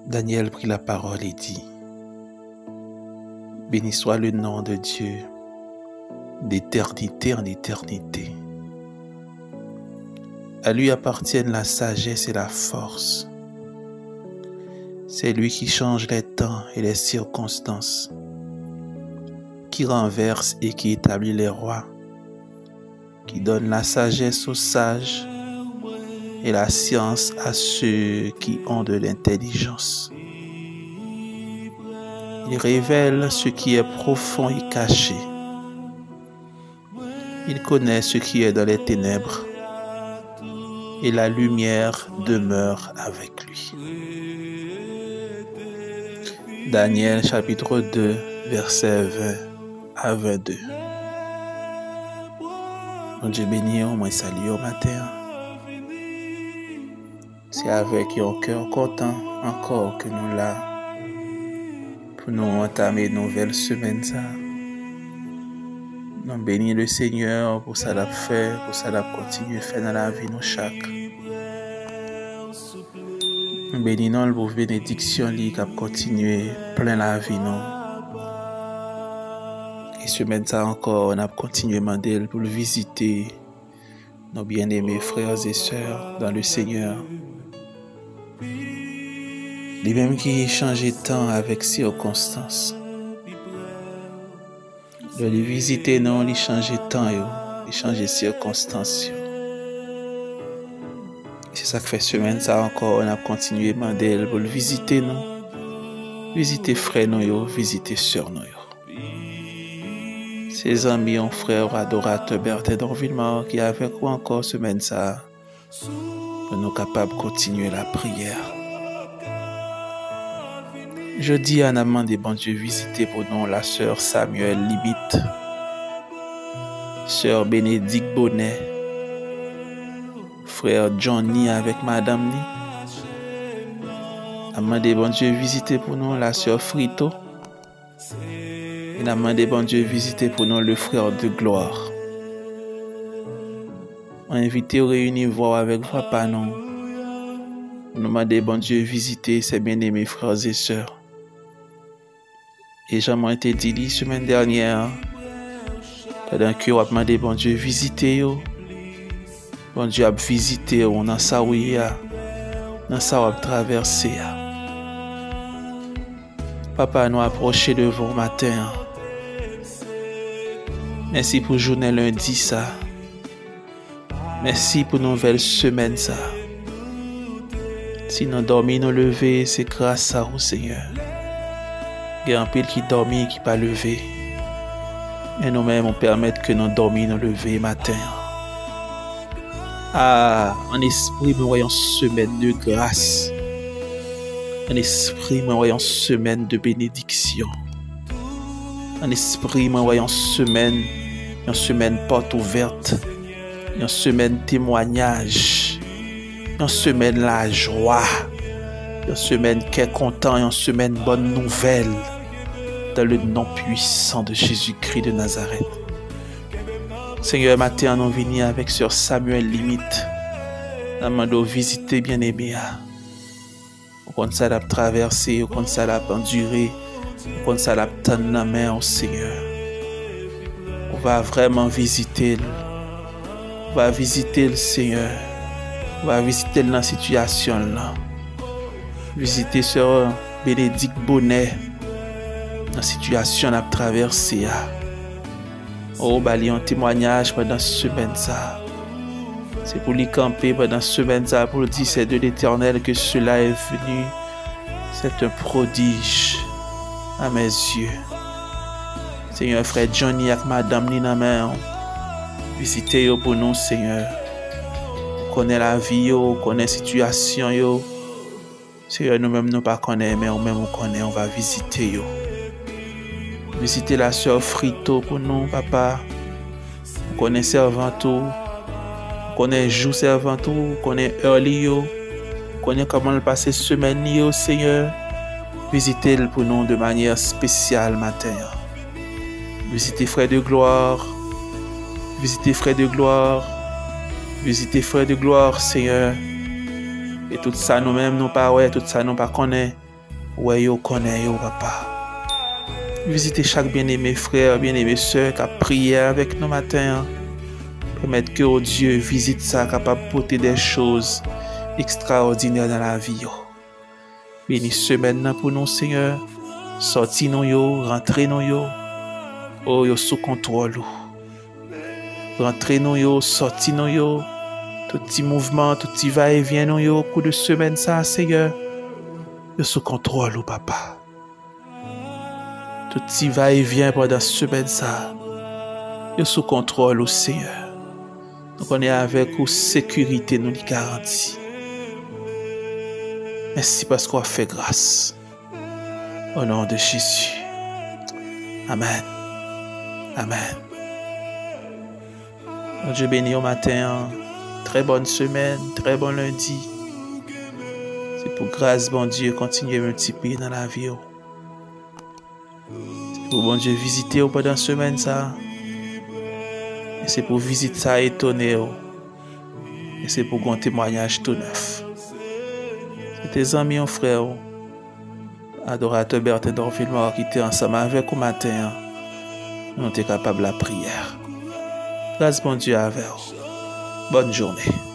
Daniel prit la parole et dit: béni soit le nom de Dieu d'éternité en éternité. À lui appartiennent la sagesse et la force. C'est lui qui change les temps et les circonstances, qui renverse et qui établit les rois, qui donne la sagesse aux sages et la science à ceux qui ont de l'intelligence. Il révèle ce qui est profond et caché. Il connaît ce qui est dans les ténèbres, et la lumière demeure avec lui. Daniel chapitre 2, versets 20 à 22. Mon Dieu béni, moi salue au matin. C'est avec un cœur content encore que nous là pour nous entamer une nouvelle semaine. Nous bénissons le Seigneur pour ça l'a fait, pour ça l'a continué à faire dans la vie nous chaque. Nous bénissons le pour bénédiction qui a continué plein la vie nous. Et semaine ça encore, on a continué à demander pour le visiter nos bien-aimés frères et sœurs dans le Seigneur. Les mêmes qui changent de temps avec circonstances. De les visiter, non, ils changent de temps, ils changent de circonstances. C'est ça que fait semaine, ça encore, on a continué à demander pour le visiter, non. Visiter frères, non, visiter sœurs, non. Ses amis, un frère adorateur Berthe d'Orville qui est avec vous encore semaine, ça, pour nous capables de continuer la prière. Je dis à Naman des bon Dieu visiter pour nous la sœur Samuel Libit, sœur Bénédicte Bonnet, frère Johnny avec madame Ni. Naman des bon Dieu visiter pour nous la sœur Frito. Et Naman des bon Dieu visiter pour nous le frère de gloire. On invite à réunir voir avec papa non. Nous demandons bon Dieu visiter ses bien-aimés frères et sœurs. Et j'en ai été dit la semaine dernière, pendant que on a demandé bon Dieu visiter yo, bon Dieu a visité on dans ça où il y a, dans ça où a traversé. Papa nous approché devant matin. Merci pour journée lundi ça. Merci pour nouvelle semaine ça. Si nous dormons, nous lever, c'est grâce à vous Seigneur. Il y a un pile qui dormit, qui pas levé. Et nous-mêmes, on permet que nous dormions, nous lever matin. Ah, en esprit, nous voyons semaine de grâce. En esprit, nous voyons semaine de bénédiction. En esprit, nous voyons une semaine porte ouverte. Une semaine témoignage. Une semaine la joie. Une semaine qui est content. Une semaine bonne nouvelle. Dans le nom puissant de Jésus-Christ de Nazareth. Seigneur, matin, nous venons avec Sœur Samuel Limite. Nous demandons visiter bien-aimé. On ça l'a traversé, on ça l'a enduré, on ça l'a tenu la main au Seigneur. On va vraiment visiter. On va visiter le Seigneur. On va visiter dans la situation là. Visiter Sœur Bénédicte Bonnet. Dans la situation qu'on a traversée. Oh, bali un témoignage pendant cette semaine ça. C'est pour lui camper pendant cette semaine ça, pour dire c'est de l'Éternel que cela est venu. C'est un prodige à mes yeux. Seigneur, frère Johnny avec madame Nina main. Visitez pour nous, Seigneur. On connaît la vie, on connaît la situation. Seigneur, nous-mêmes nous pas connaissons, mais nous-mêmes on connaît, on va visiter. Visiter la sœur Frito pour nous, papa. On connaît servantou. On connaît jour servantou. On connaît early. On connaît comment le passer semaine, Seigneur. Visitez-le pour nous de manière spéciale matin. Visitez frère de gloire. Visitez frère de gloire. Visitez frère de gloire, Seigneur. Et tout ça nous-mêmes, nous pas ouais, tout ça nous pas connaît. Ouais, yo connaît yo, papa. Visitez chaque bien-aimé frère, bien-aimé sœur qui a prié avec nous matin. Permettre que Dieu visite ça, capable de porter des choses extraordinaires dans la vie. Bénis semaine pour nous, Seigneur. Sorti nous yo, rentrez nous yo. Oh, yo sous contrôle. Rentrez nous yo, sorti nous yo. Tout petit mouvement, tout petit va-et-vient nous yo, coup de semaine ça, Seigneur. Yo sous contrôle, papa. Tout petit va-et-vient pendant semaine ça. Yo sous contrôle, Seigneur. Donc on est avec vous, sécurité nous les garantit. Merci parce qu'on a fait grâce. Au nom de Jésus. Amen. Amen. Mon Dieu béni au matin. Très bonne semaine, très bon lundi. C'est pour grâce, bon Dieu, continuer à multiplier dans la vie. C'est pour bon Dieu visiter pendant la semaine ça. Et c'est pour visiter ça étonner. Et c'est pour un témoignage tout neuf. C'est tes amis, mon frère. Adorateur Bertin d'Orville-Mort qui était ensemble avec au matin. Nous sommes capables de la prière. Grâce bon Dieu avec vous. Bonne journée.